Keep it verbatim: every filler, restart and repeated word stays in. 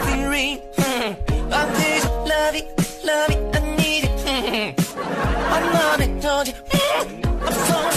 nothing real. Mm-hmm. I need you, love it, love it, I need it. Mm-hmm. I know they told you. Mm-hmm. I'm so